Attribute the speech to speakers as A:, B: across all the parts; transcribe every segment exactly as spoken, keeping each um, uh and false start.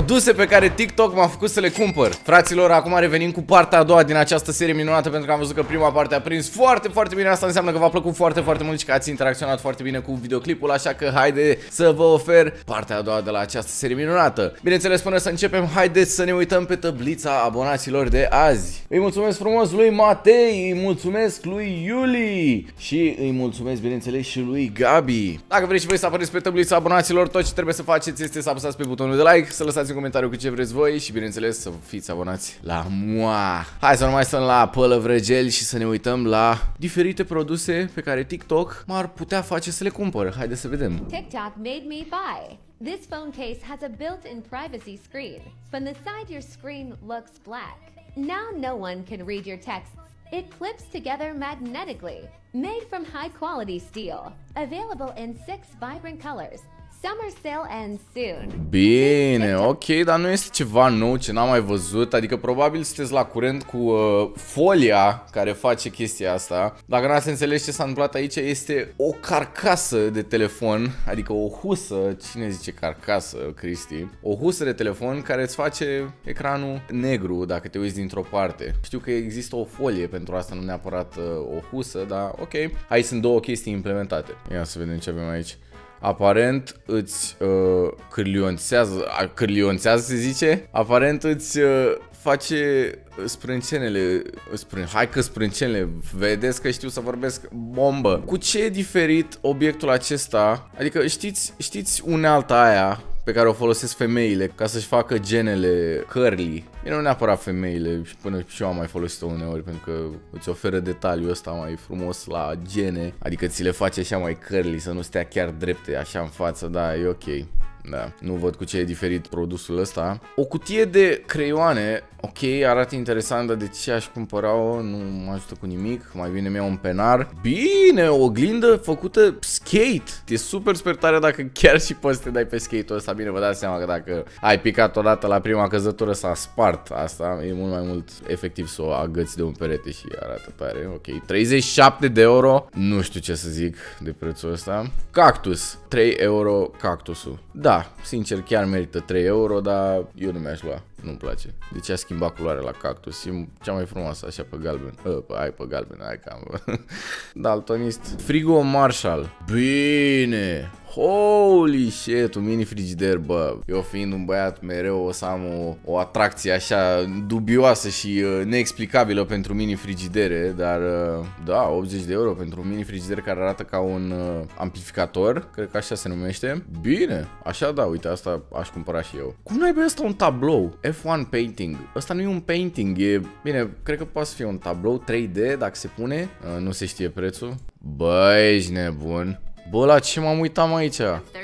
A: produse pe care TikTok m-a făcut să le cumpăr. Fraților, acum revenim cu partea a doua din această serie minunată, pentru că am văzut că prima parte a prins foarte, foarte bine. Asta înseamnă că v-a plăcut foarte, foarte mult și că ați interacționat foarte bine cu videoclipul, așa că haide să vă ofer partea a doua de la această serie minunată. Bineînțeles, până să începem, haideți să ne uităm pe tablița abonaților de azi. Îi mulțumesc frumos lui Matei, îi mulțumesc lui Iuli și îi mulțumesc, bineînțeles, și lui Gabi. Dacă vreți și voi să apăreți pe tablița abonaților, tot ce trebuie să faceți este să apăsați pe butonul de like, să lăsați un comentariu cu ce vreți voi și, bineînțeles, să fiți abonați la moa. Hai să nu mai stăm la pălăvrăgeli și să ne uităm la diferite produse pe care TikTok m-ar putea face să le cumpăr. Haideți să vedem.
B: TikTok made me buy. This phone case has a built-in privacy screen. From the side, your screen looks black. Now no one can read your texts. It clips together magnetically. Made from high-quality steel. Available in six vibrant colors. Summer sale ends soon.
A: Bine, ok, dar nu este ceva nou ce n-am mai văzut. Adică probabil sunteți la curent cu uh, folia care face chestia asta. Dacă n-ați înțeles ce s-a întâmplat aici, este o carcasă de telefon. Adică o husă, cine zice carcasă, Cristi? O husă de telefon care îți face ecranul negru dacă te uiți dintr-o parte. Știu că există o folie pentru asta, nu neapărat uh, o husă, dar ok. Aici sunt două chestii implementate. Ia să vedem ce avem aici. Aparent îți uh, cârlionțează, cârlionțează se zice? Aparent îți uh, face sprâncenele, sprân, hai că sprâncenele, vedeți că știu să vorbesc bombă. Cu ce e diferit obiectul acesta? Adică știți, știți unealta aia pe care o folosesc femeile ca să-și facă genele curly. Bine, nu neapărat femeile, și până și eu am mai folosit-o uneori, pentru că îți oferă detaliul ăsta mai frumos la gene. Adică ți le face așa mai curly, să nu stea chiar drepte așa în față, da, e ok. Da, nu văd cu ce e diferit produsul ăsta. O cutie de creioane, ok, arată interesant, dar de ce aș cumpăra-o? Nu mă ajută cu nimic. Mai bine mi-au un penar. Bine, o oglindă făcută skate. E super, super tare dacă chiar și poți să te dai pe skate-ul ăsta. Bine, vă dați seama că dacă ai picat odată la prima căzătură s-a spart asta. E mult mai mult efectiv să o agăți de un perete și arată tare. Ok, treizeci și șapte de euro. Nu știu ce să zic de prețul ăsta. Cactus, trei euro cactusul. Da, sincer chiar merită trei euro, dar eu nu mi-aș lua. Nu-mi place. De ce a schimbat culoarea la cactus? E cea mai frumoasă, așa pe galben. Uh, hai pe galben, hai cam. Daltonist. Frigo Marshall. Bine. Holy shit, un mini frigider, bă. Eu fiind un băiat mereu o să am o, o atracție așa dubioasă și uh, neexplicabilă pentru mini frigidere. Dar uh, da, optzeci de euro pentru un mini frigider care arată ca un uh, amplificator. Cred că așa se numește. Bine, așa da, uite, asta aș cumpăra și eu. Cum n-ai pe ăsta un tablou? F unu painting. Ăsta nu e un painting, e... Bine, cred că poate să fie un tablou trei D dacă se pune. uh, Nu se știe prețul. Bă, ești nebun. Bă, la ce m-am uitat aici?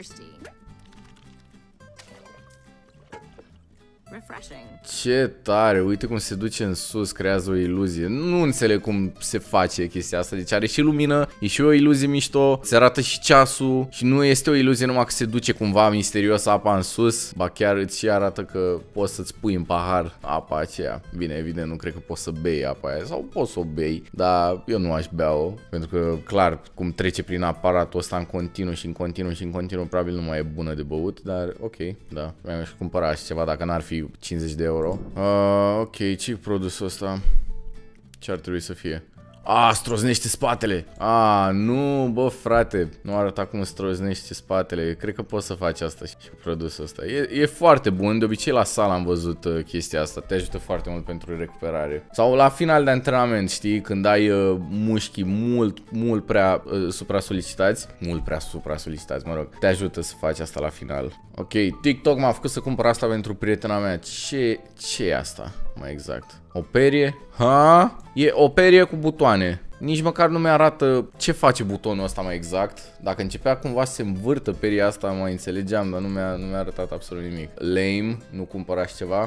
A: Ce tare, uite cum se duce în sus, creează o iluzie. Nu înțeleg cum se face chestia asta. Deci are și lumină, e și o iluzie mișto. Se arată și ceasul. Și nu este o iluzie numai că se duce cumva misterios apa în sus. Ba chiar îți și arată că poți să-ți pui în pahar apa aceea. Bine, evident, nu cred că poți să bei apa aia. Sau poți să o bei, dar eu nu aș bea-o. Pentru că, clar, cum trece prin aparatul ăsta în continuu și în continuu și în continuu, probabil nu mai e bună de băut. Dar ok, da, mi-aș cumpăra și ceva dacă n-ar fi cincizeci de euro. Uh, ok, ce produsul ăsta? Ce ar trebui să fie? A, stroznește spatele. A, nu, bă, frate. Nu arăta cum stroznește spatele. Cred că poți să faci asta și produsul ăsta. E, e foarte bun. De obicei la sală am văzut uh, chestia asta. Te ajută foarte mult pentru recuperare. Sau la final de antrenament, știi? Când ai uh, mușchii mult, mult prea uh, supra-solicitați. Mult prea supra-solicitați, mă rog. Te ajută să faci asta la final. Ok, TikTok m-a făcut să cumpăr asta pentru prietena mea. Ce, ce e asta? Mai exact. O perie? Ha? E o perie cu butoane. Nici măcar nu mi-arată ce face butonul ăsta mai exact. Dacă începea cumva să se învârtă peria asta, mai înțelegeam, dar nu mi-a nu mi-a arătat absolut nimic. Lame, nu cumpărați ceva?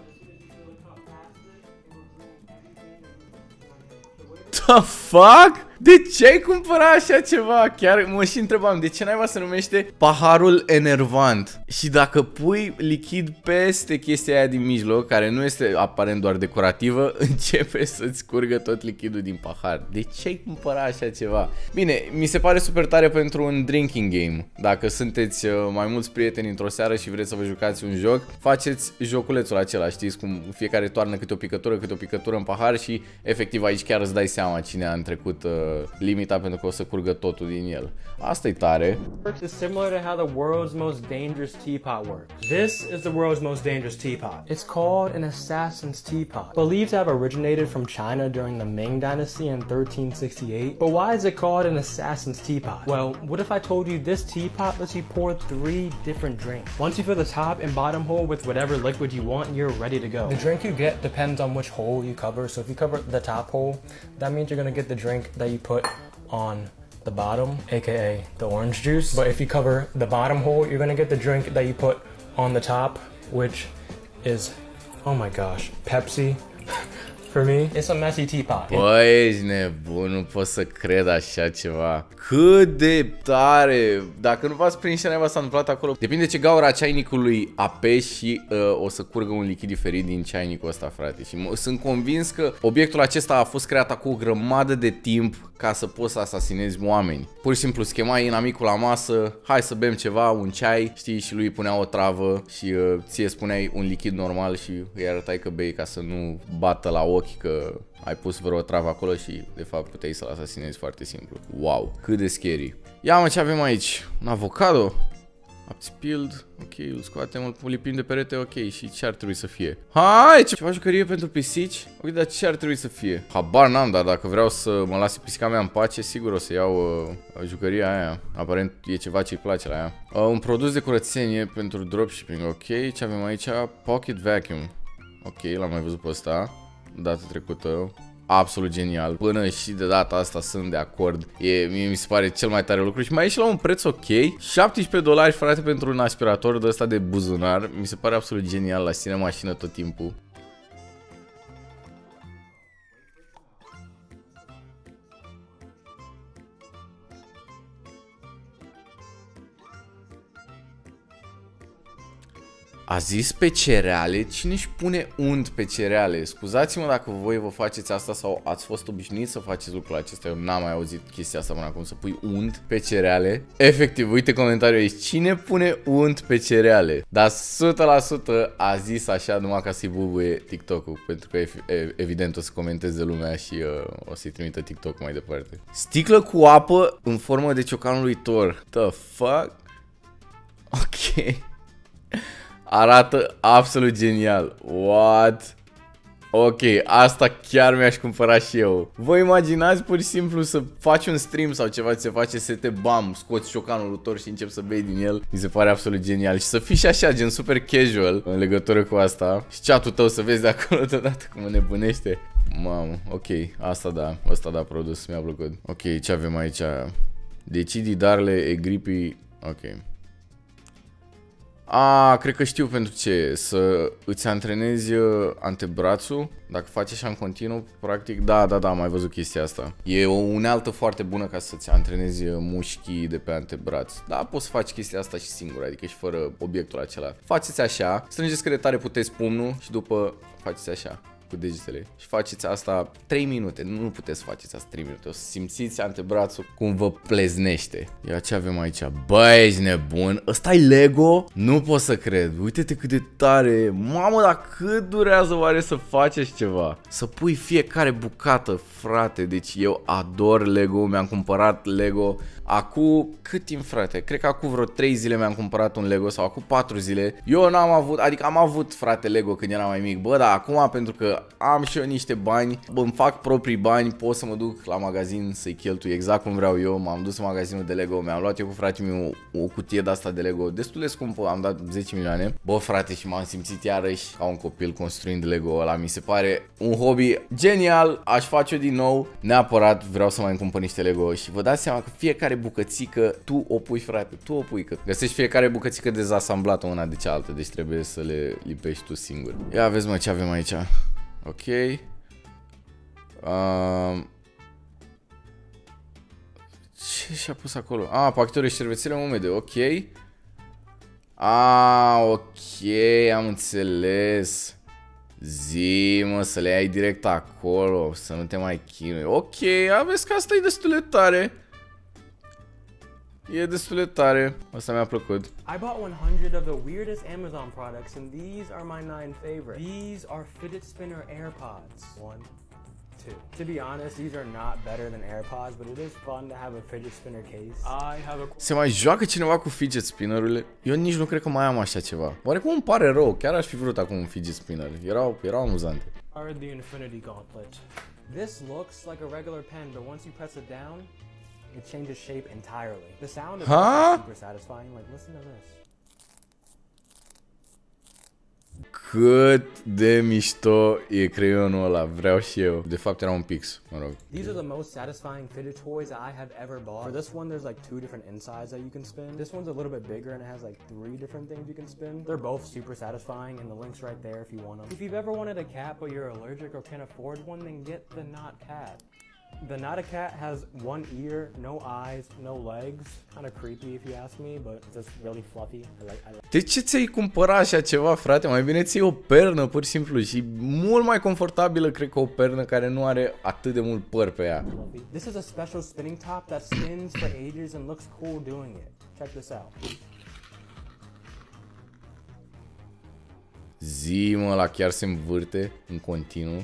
A: The fuck? De ce ai cumpărat așa ceva? Chiar mă și întrebam, de ce naiba se numește paharul enervant? Și dacă pui lichid peste chestia aia din mijloc, care nu este aparent doar decorativă, începe să-ți curgă tot lichidul din pahar. De ce ai cumpărat așa ceva? Bine, mi se pare super tare pentru un drinking game. Dacă sunteți mai mulți prieteni într-o seară și vreți să vă jucați un joc, faceți joculețul acela, știți, cum fiecare toarnă câte o picătură, câte o picătură în pahar și efectiv aici chiar îți dai seama cine a întrecut uh, limita, pentru că o să curgă totul din el. Asta e tare.
C: It's similar to how the world's most dangerous teapot works. This is the world's most dangerous teapot. It's called an assassin's teapot. Believed to have originated from China during the Ming Dynasty in thirteen sixty-eight. But why is it called an assassin's teapot? Well, what if I told you this teapot lets you pour three different drinks? Once you fill the top and bottom hole with whatever liquid you want, you're ready to go. The drink you get depends on which hole you cover. So if you cover the top hole, that means you're gonna get the drink that you put on the bottom, aka the orange juice. But if you cover the bottom hole, you're gonna get the drink that you put on the top, which is, oh my gosh, Pepsi. For me, it's a messy teapot.
A: Băi, ești nebun, nu pot să cred așa ceva. Cât de tare! Dacă nu v-ați prins ce naiba s-a întâmplat acolo, depinde ce gaura ceainicului apeși și uh, o să curgă un lichid diferit din ceainicul ăsta, frate. Și sunt convins că obiectul acesta a fost creat acum o grămadă de timp ca să poți să asasinezi oameni. Pur și simplu schemai inamicul la masă, hai să bem ceva, un ceai, știi, și lui punea o travă și uh, ție spuneai un lichid normal și îi arătai că bei ca să nu bată la ochi că ai pus vreo travă acolo și de fapt puteai să-l asasinezi foarte simplu. Wow, cât de scary. Ia mă, ce avem aici? Un avocado? Upspealed, ok, îl scoatem, îl lipim de perete, ok, și ce ar trebui să fie? Hai, ceva jucărie pentru pisici? Ok, dar ce ar trebui să fie? Habar n-am, dar dacă vreau să mă lase pisica mea în pace, sigur o să iau uh, jucăria aia. Aparent e ceva ce-i place la ea. Uh, un produs de curățenie pentru dropshipping, ok, ce avem aici? Pocket vacuum. Ok, l-am mai văzut pe ăsta data trecută. Absolut genial. Până și de data asta sunt de acord. E, mie mi se pare cel mai tare lucru și mai e și la un preț ok. șaptesprezece dolari, frate, pentru un aspirator de ăsta de buzunar. Mi se pare absolut genial, la sine mașină tot timpul. A zis pe cereale? Cine își pune unt pe cereale? Scuzați-mă dacă voi vă faceți asta sau ați fost obișnuiți să faceți lucrul acesta. Eu n-am mai auzit chestia asta până acum, să pui unt pe cereale. Efectiv, uite comentariul aici. Cine pune unt pe cereale? Dar o sută la sută a zis așa numai ca să-i bubuie TikTok-ul. Pentru că evident o să comenteze lumea și uh, o să-i trimită TikTok mai departe. Sticlă cu apă în formă de ciocanul lui Thor. The fuck? Ok. Arată absolut genial. What? Ok, asta chiar mi-aș cumpăra și eu. Vă imaginați pur și simplu să faci un stream sau ceva ce se face, să te bam, scoți ciocanul lui Thor și începi să bei din el. Mi se pare absolut genial. Și să fii și așa, gen super casual în legătură cu asta. Și chat-ul tău să vezi de acolo deodată cum mă nebunește. Mamă, ok, asta da, asta da produs, mi-a plăcut. Ok, ce avem aici? Decidi darle e gripi. Ok. A, cred că știu pentru ce. Să îți antrenezi antebrațul. Dacă faci așa în continuu, practic, da, da, da, am mai văzut chestia asta. E o unealtă foarte bună ca să-ți antrenezi mușchii de pe antebraț. Da, poți să faci chestia asta și singur, adică și fără obiectul acela. Faceți așa, strângeți cât de tare puteți pumnul și după faceți așa cu degetele și faceți asta trei minute. Nu puteți să faceți asta trei minute. O să simțiți antebrațul cum vă pleznește. Ia ce avem aici? Băi, ești nebun. Ăsta-i Lego? Nu pot să cred. Uite-te cât de tare. Mamă, dar cât durează oare să faceți ceva? Să pui fiecare bucată, frate. Deci eu ador Lego. Mi-am cumpărat Lego acum cât timp, frate? Cred că acum vreo trei zile mi-am cumpărat un Lego sau acum patru zile. Eu n-am avut, adică am avut, frate, Lego când eram mai mic. Bă, dar acum pentru că am și eu niște bani, bă, îmi fac proprii bani, pot să mă duc la magazin să-i cheltui exact cum vreau eu. M-am dus în magazinul de Lego, mi-am luat eu cu fratele meu o, o cutie de asta de Lego destul de scumpă, am dat zece milioane. Bă, frate, și m-am simțit iarăși ca un copil construind Lego ăla. Mi se pare un hobby genial, aș face-o din nou. Neapărat vreau să mai îmi cumpăr niște Lego și vă dați seama că fiecare bucățică tu o pui, frate, tu o pui, că găsești fiecare bucățică dezasamblată una de cealaltă, deci trebuie să le lipești tu singur. Ia vezi, mă, ce avem aici. Ok. Um, Ce și-a pus acolo? Ah, pachetul de șervețele umede, ok. Ah, ok, am înțeles. Zi, mă, să le ai direct acolo, să nu te mai chinui. Ok, aveți că asta e destul de tare. E destul de tare. Asta mi-a plăcut.
C: I bought one hundred of the weirdest Amazon products and these are my nine favorites. These are fidget spinner AirPods. One, two. To be honest, these are not better than AirPods, but it is fun to have a fidget spinner case. I have a...
A: Se mai joacă cineva cu fidget spinner-urile? Eu nici nu cred că mai am așa ceva. Oarecum îmi pare rău, chiar aș fi vrut acum un fidget spinner. Erau, erau amuzante.
C: Are the Infinity Gauntlet. This looks like a regular pen, but once you press it down, it changes shape entirely. The sound is
A: huh?
C: super satisfying. Like, listen to this.
A: Cât de mișto e creionul ăla, vreau și eu. De fapt era un pix, mă rog.
C: These are the most satisfying fidget toys I have ever bought. For this one there's like two different insides that you can spin. This one's a little bit bigger and it has like three different things you can spin. They're both super satisfying and the link's right there if you want them. If you've ever wanted a cat but you're allergic or can't afford one, then get the Not Cat. The Not a Cat has one ear, no eyes, no legs. Kind of creepy if you ask me, but it's just really fluffy. I like, I like.
A: De ce ți-ai cumpăra așa ceva, frate? Mai bine ți-ai o pernă, pur și simplu, și mult mai confortabilă, cred că o pernă care nu are atât de mult păr pe ea.
C: This is a special spinning top that spins for ages and looks cool doing it. Check this out.
A: Zi, mă, la chiar se învârte în continuu.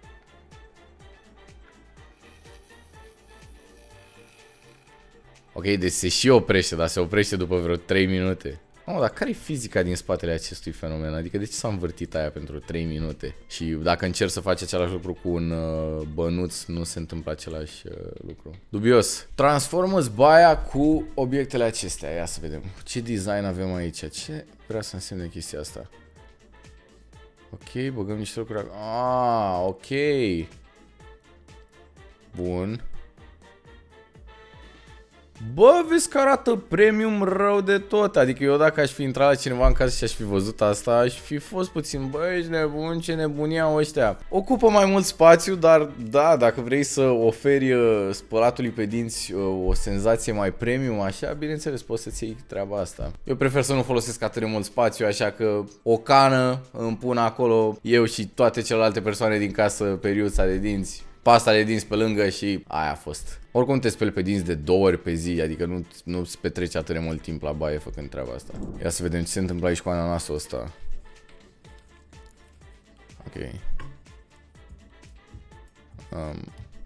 A: Ok, deci se și oprește, dar se oprește după vreo trei minute. Oh, dar care e fizica din spatele acestui fenomen? Adică de ce s-a învârtit aia pentru trei minute? Și dacă încerci să faci același lucru cu un uh, bănuț, nu se întâmplă același uh, lucru. Dubios. Transformă-ți baia cu obiectele acestea. Ia să vedem. Ce design avem aici? Ce vrea să însemne chestia asta? Ok, băgăm niște lucruri. Ah, ok. Bun. Bă, vezi că arată premium rău de tot. Adică eu dacă aș fi intrat la cineva în casă și aș fi văzut asta, aș fi fost puțin, bă, ești nebun, ce nebunie au ăștia. Ocupă mai mult spațiu, dar da, dacă vrei să oferi uh, spălatului pe dinți uh, o senzație mai premium, așa, bineînțeles, poți să-ți iei treaba asta. Eu prefer să nu folosesc atât de mult spațiu, așa că o cană îmi pun acolo eu și toate celelalte persoane din casă, periuța de dinți, pasta de dinți pe lângă și aia a fost. Oricum te speli pe dinți de două ori pe zi, adică nu, nu-ți petreci atât de mult timp la baie făcând treaba asta. Ia să vedem ce se întâmplă aici cu ananasul ăsta. Ok. Um.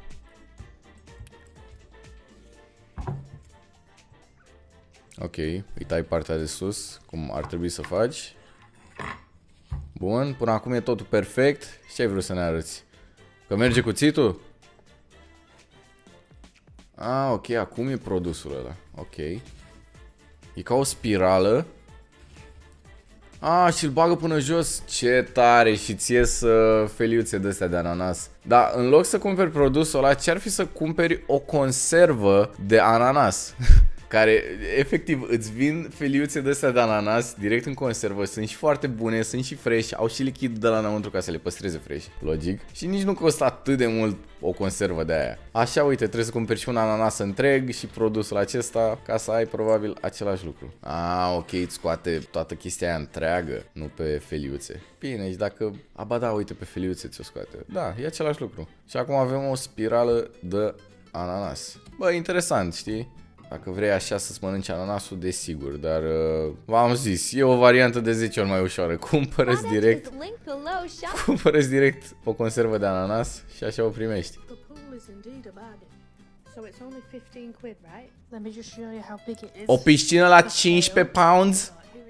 A: Ok, îi tai partea de sus, cum ar trebui să faci. Bun, până acum e totul perfect. Și ce ai vrut să ne arăți? Că merge cuțitul? Ah, ok, acum e produsul ăla. Ok. E ca o spirală. Ah, și îl bagă până jos. Ce tare, și ți ies uh, feliuțe de astea de ananas. Dar în loc să cumperi produsul ăla, ce-ar fi să cumperi o conservă de ananas? Care efectiv îți vin feliuțe de astea de ananas direct în conservă, sunt și foarte bune, sunt și fresh, au și lichid de la înăuntru ca să le păstreze fresh, logic. Și nici nu costă atât de mult o conservă de aia. Așa, uite, trebuie să cumperi și un ananas întreg și produsul acesta ca să ai probabil același lucru. Ah, ok, îți scoate toată chestia aia întreagă, nu pe feliuțe. Bine, și dacă... Aba da, uite, pe feliuțe ți-o scoate. Da, e același lucru. Și acum avem o spirală de ananas. Bă, interesant, știi? Dacă vrei așa să-ți mănânci ananasul, desigur, dar uh, v-am zis, e o variantă de zece ori mai ușoară. Cumpără-ți direct, cumpără-ți direct o conservă de ananas și așa o primești. O piscină la cincisprezece pounds?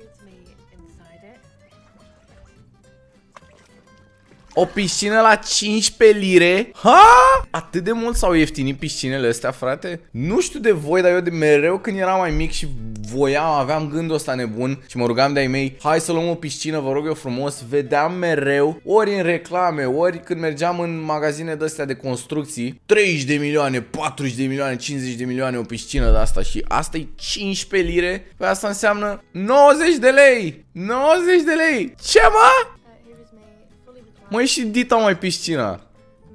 A: O piscină la cincisprezece lire? Ha? Atât de mult s-au ieftinit piscinele astea, frate? Nu știu de voi, dar eu de mereu când eram mai mic și voiam, aveam gândul ăsta nebun și mă rugam de-ai mei, hai să luăm o piscină, vă rog eu frumos, vedeam mereu, ori în reclame, ori când mergeam în magazine de-astea de construcții, treizeci de milioane, patruzeci de milioane, cincizeci de milioane o piscină de asta și asta e cincisprezece lire, pe asta înseamnă nouăzeci de lei! nouăzeci de lei! Ce, mă? Măi, și dita mai piscina.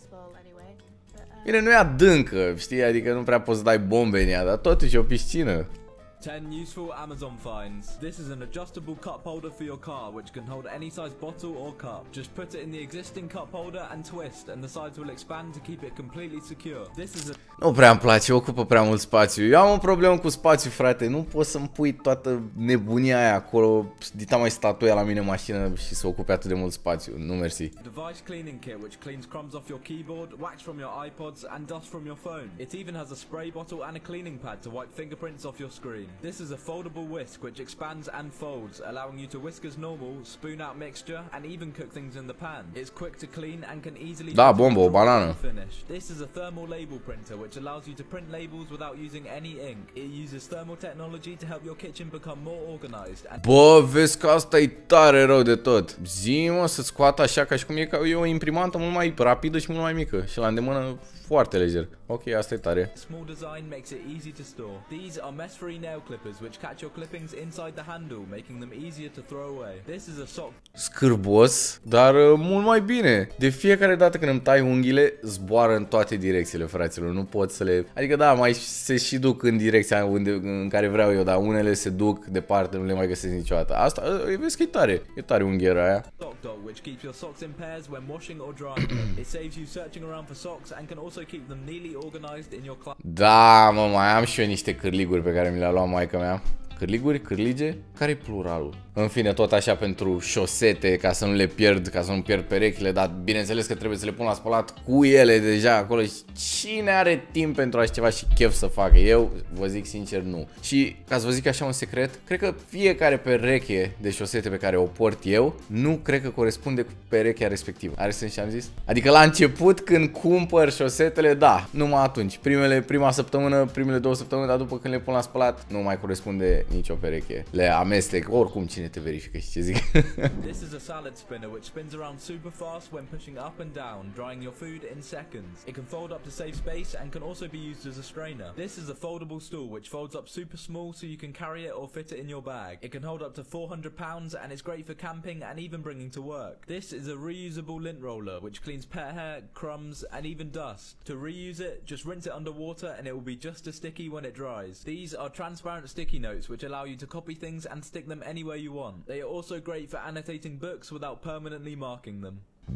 A: Bine, nu e adâncă, știi, adică nu prea poți să dai bombe în ea, dar totuși e o piscină.
D: ten useful Amazon finds. This is an adjustable cup holder for your car which can hold any size bottle or cup. Just put it in the existing cup holder and twist and the sides will expand to keep it completely secure. This is a...
A: Nu prea îmi place, ocupă prea mult spațiu. Eu am un problemă cu spațiu, frate. Nu poți să-mi pui toată nebunia aia acolo, dita mai statuia la mine în mașină și să ocupe atât de mult spațiu. Nu mersi.
D: Device cleaning kit which cleans crumbs off your keyboard, wax from your iPods and dust from your phone. It even has a spray bottle and a cleaning pad to wipe fingerprints off your screen. This is a foldable whisk which expands and folds, allowing you to whisk as normal, spoon out mixture, and even cook things in the pan. It's quick to clean and can easily
A: Da, bomba, o banană.
D: finish. This is a thermal label printer which allows you to print labels without using any ink. It uses thermal technology to help your kitchen become more organized. And
A: Bă, vezi că asta e tare rău de tot. Zi, mă, să scoată așa ca și cum e, ca e o imprimantă mult mai rapidă și mult mai mică și la îndemână foarte lejer. Ok, asta e tare.
D: small design makes it easy to store. These are mess-free nail clippers which catch your clippings inside the handle, making them easier to throw away. This is a sock
A: Scârbos, dar uh, mult mai bine. De fiecare dată când îmi tai unghiile, zboară în toate direcțiile, fraților. Nu pot să le... Adică da, mai se și duc în direcția unde, în care vreau eu, dar unele se duc departe, nu le mai găsesc niciodată. Asta, uh, vezi că e tare. E tare unghiera aia.
D: sock dog which keeps your socks in pairs when washing or drying them. It saves you searching around for socks and can also keep them neatly organized in your closet.
A: Da, mă, mai am și eu niște cârliguri pe care mi le-a luat maica mea. Cârliguri? Cârlige? Care-i pluralul? În fine, tot așa pentru șosete, ca să nu le pierd, ca să nu pierd perechile, dar bineînțeles că trebuie să le pun la spălat cu ele deja acolo. Și cine are timp pentru așa ceva și chef să facă? Eu vă zic sincer nu. Și ca să vă zic așa un secret, cred că fiecare pereche de șosete pe care o port eu, nu cred că corespunde cu perechea respectivă. Are sens ce am zis? Adică la început când cumpăr șosetele, da, numai atunci. Primele, prima săptămână, primele două săptămâni, dar după când le pun la spălat, nu mai corespunde nicio pereche. Le amestec, oricum cine te verifică și ce zic.
D: This is a salad spinner which spins around super fast when pushing up and down, drying your food in seconds. It can fold up to save space and can also be used as a strainer. This is a foldable stool which folds up super small so you can carry it or fit it in your bag. It can hold up to four hundred pounds and it's great for camping and even bringing to work. This is a reusable lint roller which cleans pet hair, crumbs and even dust. To reuse it, just rinse it underwater and it will be just as sticky when it dries. These are transparent sticky notes which allow you to copy things and stick them anywhere you want. They are also great for annotating books without permanently marking them.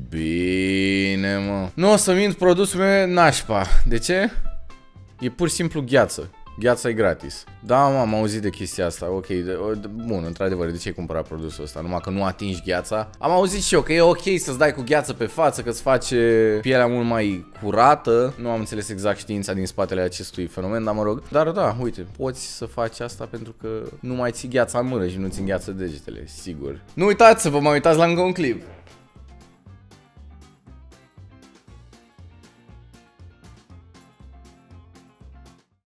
A: Bine, mă. Nu o să mint, produsul meu e nașpa. De ce? E pur și simplu gheață. Gheața e gratis. Da, mă, am auzit de chestia asta. Ok, de, de, bun, într-adevăr, de ce ai cumpărat produsul ăsta? Numai că nu atingi gheața. Am auzit și eu că e ok să-ți dai cu gheață pe față, că îți face pielea mult mai curată. Nu am înțeles exact știința din spatele acestui fenomen, dar mă rog. Dar da, uite, poți să faci asta pentru că nu mai ții gheața în mână și nu ți îngheață degetele, sigur. Nu uitați să vă mai uitați la încă un clip.